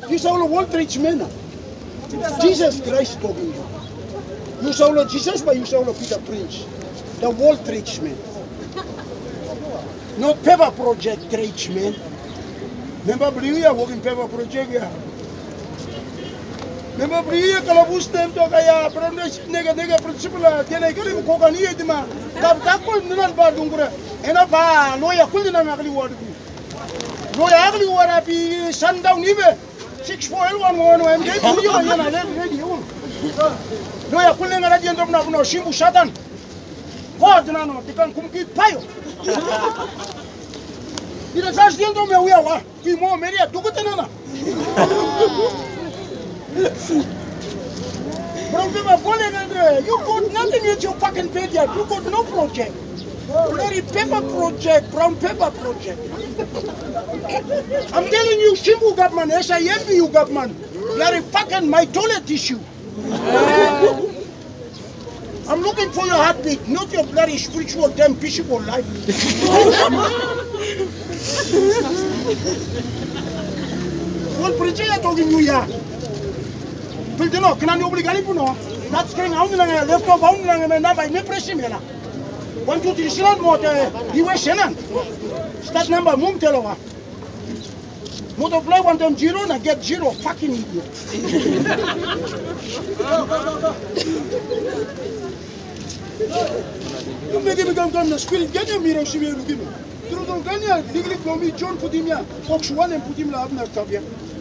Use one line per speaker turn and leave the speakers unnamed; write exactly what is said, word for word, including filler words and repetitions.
You saw the world rich man. Jesus Christ talking you. You saw the Jesus, but you saw the Peter Prince. The world rich man. No paper project rich man. Remember, we are working paper project here. Remember, we are Kalabus them to Gaya, Nega Nega Principal, Tenegari, Kokani, Dima, Tabako, Namba Dungura, and a bar, lawyer couldn't actually want to be. Lawyer actually want to be sundown even. Six four one one and get you and I let ready you. Lawyer couldn't at the end of no Simbu Satan. What no, they can come keep pile. It is just the end of me, we are. We more Maria took it another. You got nothing in your fucking bed yet. You got no project. Bloody paper project, brown paper project. I'm telling you, Simbu government, S I M B U government, bloody fucking my toilet tissue. I'm looking for your heartbeat, not your bloody spiritual, damn peaceable life. What preacher are talking you here? Piltino, can I obligate you? That's going on left of on and never me pressing here. One, two, three, seven, more. You were Shannon. Start number Moon Teloa. Multiply one time zero and get zero. Fucking idiot. You make him come to the spirit. Get your mirror. She will give me. Through the Ganya, Digli Gomi, John put him here. Fox one and put him out in the Tavia.